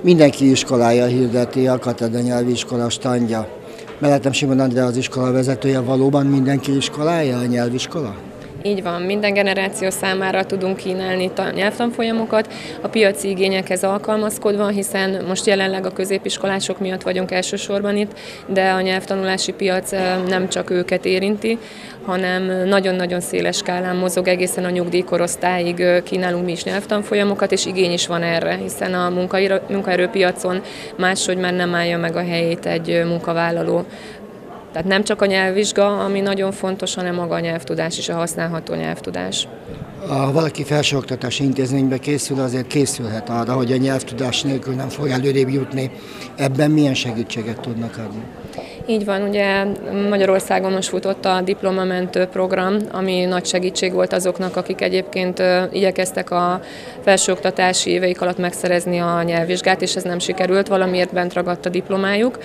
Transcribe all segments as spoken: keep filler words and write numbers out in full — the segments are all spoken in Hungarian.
Mindenki iskolája hirdeti a Katedra nyelviskola standja. Mellettem Simon Andrea az iskola vezetője, valóban mindenki iskolája a nyelviskola? Így van, minden generáció számára tudunk kínálni nyelvtanfolyamokat, a piaci igényekhez alkalmazkodva, hiszen most jelenleg a középiskolások miatt vagyunk elsősorban itt, de a nyelvtanulási piac nem csak őket érinti, hanem nagyon-nagyon széles skálán mozog, egészen a nyugdíjkorosztályig kínálunk mi is nyelvtanfolyamokat, és igény is van erre, hiszen a munkaerőpiacon máshogy már nem állja meg a helyét egy munkavállaló. Tehát nem csak a nyelvvizsga, ami nagyon fontos, hanem maga a nyelvtudás is, a használható nyelvtudás. Ha valaki felsőoktatási intézménybe készül, azért készülhet arra, hogy a nyelvtudás nélkül nem fog előrébb jutni. Ebben milyen segítséget tudnak adni? Így van, ugye Magyarországon most futott a diplomamentő program, ami nagy segítség volt azoknak, akik egyébként igyekeztek a felsőoktatási éveik alatt megszerezni a nyelvvizsgát, és ez nem sikerült, valamiért bent ragadt a diplomájuk.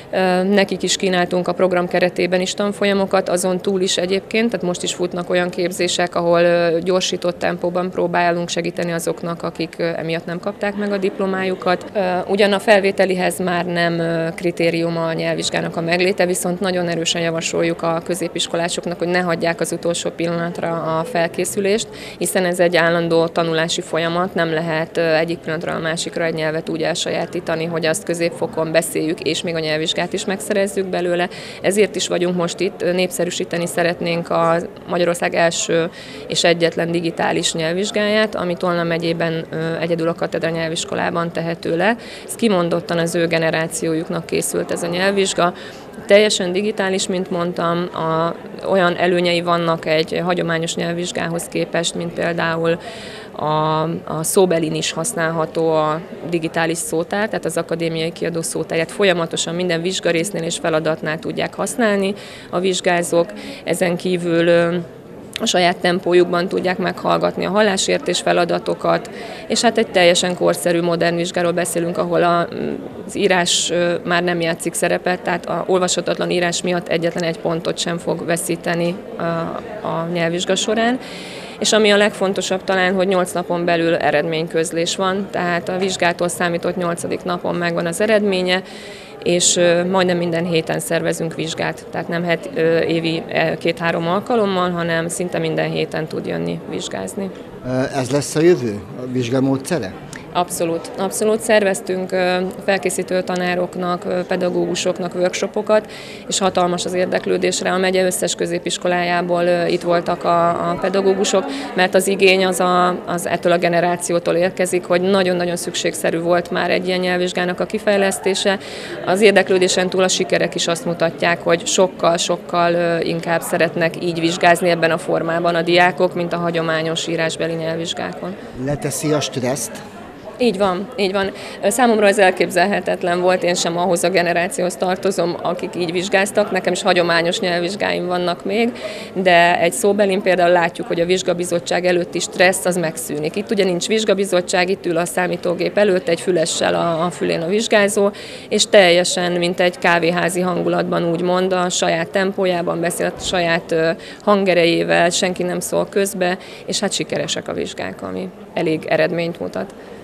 Nekik is kínáltunk a program keretében is tanfolyamokat, azon túl is egyébként, tehát most is futnak olyan képzések, ahol gyorsított tempóban próbálunk segíteni azoknak, akik emiatt nem kapták meg a diplomájukat. Ugyan a felvételihez már nem kritérium a nyelvvizsgának a megléte, viszont nagyon erősen javasoljuk a középiskolásoknak, hogy ne hagyják az utolsó pillanatra a felkészülést, hiszen ez egy állandó tanulási folyamat, nem lehet egyik pillanatra a másikra egy nyelvet úgy elsajátítani, hogy azt középfokon beszéljük, és még a nyelvvizsgát is megszerezzük belőle. Ezért is vagyunk most itt, népszerűsíteni szeretnénk a Magyarország első és egyetlen digitális nyelvvizsgáját, ami Tolna megyében egyedül a Katedra nyelviskolában tehető le. Ez kimondottan az ő generációjuknak készült ez a nyelvvizsga. Teljesen digitális, mint mondtam, a, olyan előnyei vannak egy hagyományos nyelvvizsgához képest, mint például a, a szóbelin is használható a digitális szótár, tehát az akadémiai kiadó szótárját folyamatosan minden vizsgarésznél és feladatnál tudják használni a vizsgázók. Ezen kívül a saját tempójukban tudják meghallgatni a hallásértés feladatokat, és hát egy teljesen korszerű, modern vizsgáról beszélünk, ahol az írás már nem játszik szerepet, tehát a olvashatatlan írás miatt egyetlen egy pontot sem fog veszíteni a, a nyelvvizsga során. És ami a legfontosabb talán, hogy nyolc napon belül eredményközlés van, tehát a vizsgától számított nyolcadik napon megvan az eredménye, és majdnem minden héten szervezünk vizsgát, tehát nem het, évi két-három alkalommal, hanem szinte minden héten tud jönni vizsgázni. Ez lesz a jövő, a vizsgamódszere? Abszolút. Abszolút szerveztünk felkészítő tanároknak, pedagógusoknak workshopokat, és hatalmas az érdeklődésre. A megye összes középiskolájából itt voltak a, a pedagógusok, mert az igény az, a, az ettől a generációtól érkezik, hogy nagyon-nagyon szükségszerű volt már egy ilyen nyelvvizsgának a kifejlesztése. Az érdeklődésen túl a sikerek is azt mutatják, hogy sokkal-sokkal inkább szeretnek így vizsgázni ebben a formában a diákok, mint a hagyományos írásbeli nyelvvizsgákon. Leteszi a stresszt? Így van, így van. Számomra ez elképzelhetetlen volt, én sem ahhoz a generációhoz tartozom, akik így vizsgáztak, nekem is hagyományos nyelvvizsgáim vannak még, de egy szóbelin például látjuk, hogy a vizsgabizottság előtti stressz az megszűnik. Itt ugye nincs vizsgabizottság, itt ül a számítógép előtt egy fülessel a, a fülén a vizsgázó, és teljesen, mint egy kávéházi hangulatban úgymond, a saját tempójában beszél, a saját hangerejével, senki nem szól közbe, és hát sikeresek a vizsgák, ami elég eredményt mutat.